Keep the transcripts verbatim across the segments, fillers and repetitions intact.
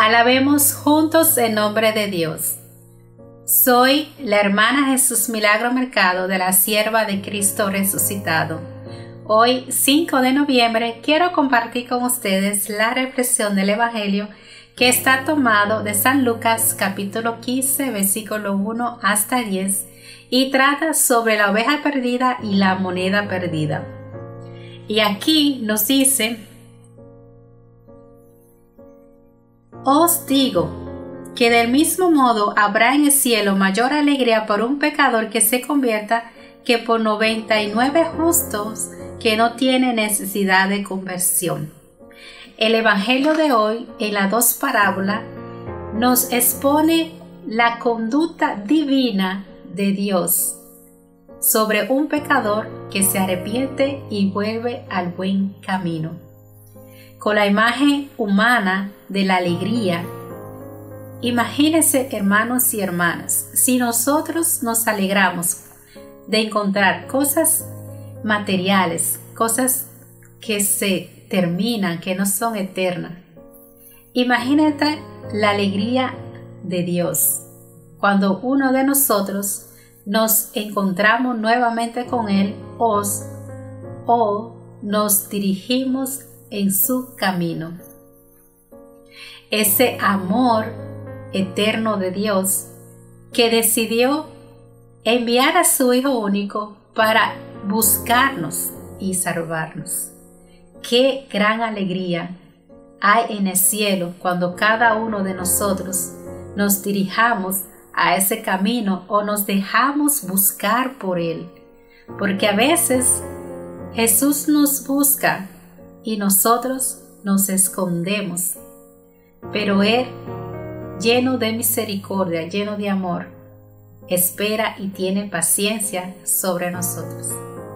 Alabemos juntos el nombre de Dios. Soy la hermana Jesús Milagro Mercado de la Sierva de Cristo Resucitado. Hoy, cinco de noviembre, quiero compartir con ustedes la reflexión del Evangelio que está tomado de San Lucas capítulo quince, versículo uno hasta diez, y trata sobre la oveja perdida y la moneda perdida. Y aquí nos dice: Os digo que del mismo modo habrá en el cielo mayor alegría por un pecador que se convierta que por noventa y nueve justos que no tienen necesidad de conversión. El Evangelio de hoy, en las dos parábolas, nos expone la conducta divina de Dios sobre un pecador que se arrepiente y vuelve al buen camino. Con la imagen humana de la alegría, imagínense, hermanos y hermanas, si nosotros nos alegramos de encontrar cosas materiales, cosas que se terminan, que no son eternas. Imagínate la alegría de Dios cuando uno de nosotros nos encontramos nuevamente con Él o, o nos dirigimos en su camino. Ese amor eterno de Dios que decidió enviar a su Hijo único para buscarnos y salvarnos. Qué gran alegría hay en el cielo cuando cada uno de nosotros nos dirijamos a ese camino o nos dejamos buscar por Él. Porque a veces Jesús nos busca y nosotros nos escondemos, pero Él, lleno de misericordia, lleno de amor, espera y tiene paciencia sobre nosotros.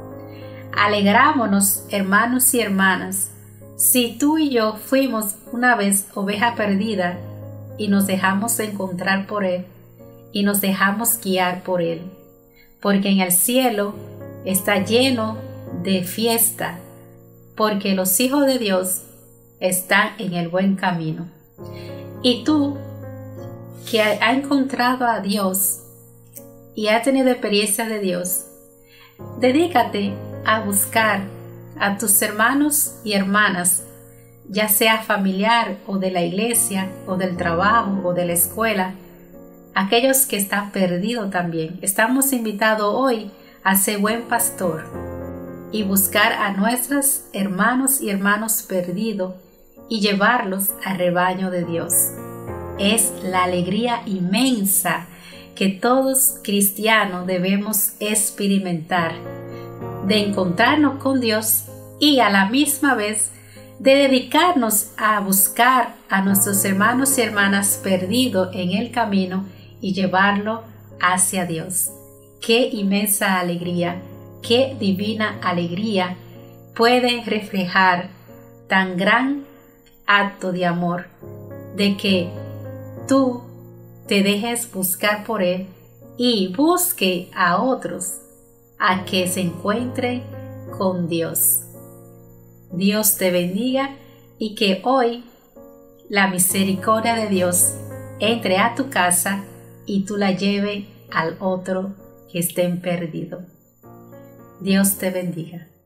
Alegrámonos, hermanos y hermanas, si tú y yo fuimos una vez oveja perdida y nos dejamos encontrar por Él y nos dejamos guiar por Él, porque en el cielo está lleno de fiesta, porque los hijos de Dios están en el buen camino. Y tú, que has encontrado a Dios y has tenido experiencia de Dios, dedícate a buscar a tus hermanos y hermanas, ya sea familiar o de la iglesia o del trabajo o de la escuela, aquellos que están perdidos también. Estamos invitados hoy a ser buen pastor y buscar a nuestros hermanos y hermanos perdidos y llevarlos al rebaño de Dios. Es la alegría inmensa que todos cristianos debemos experimentar, de encontrarnos con Dios y a la misma vez de dedicarnos a buscar a nuestros hermanos y hermanas perdidos en el camino y llevarlo hacia Dios. ¡Qué inmensa alegría! ¡Qué divina alegría puede reflejar tan gran acto de amor de que tú te dejes buscar por Él y busque a otros a que se encuentren con Dios! Dios te bendiga y que hoy la misericordia de Dios entre a tu casa y tú la lleves al otro que esté perdido. Dios te bendiga.